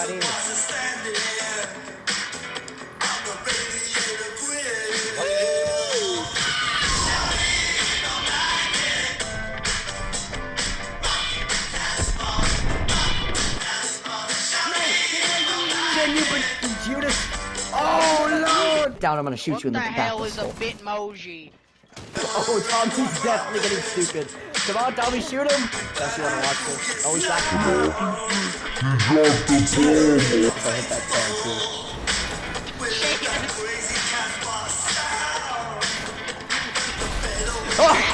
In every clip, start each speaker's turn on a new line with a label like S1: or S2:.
S1: right here. Judas! Oh Lord! Down, I'm gonna shoot you in the back.
S2: What the hell is a Bitmoji?
S1: Oh, Tommy's definitely getting stupid. Come on, Tommy, shoot him! Unless you wanna watch this. Oh, he's back. If I hit that tank too. Oh!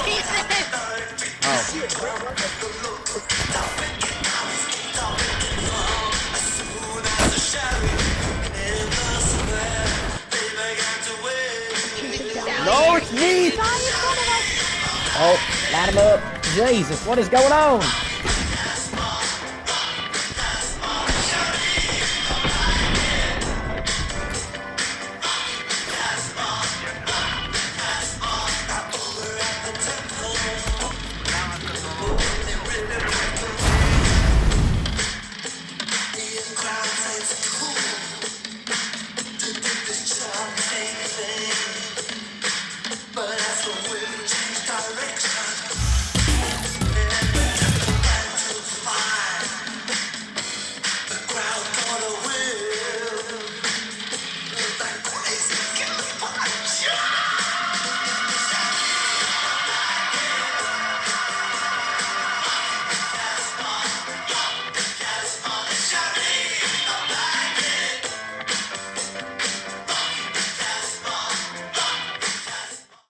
S1: No, it's me! Oh, light him up. Jesus, what is going on?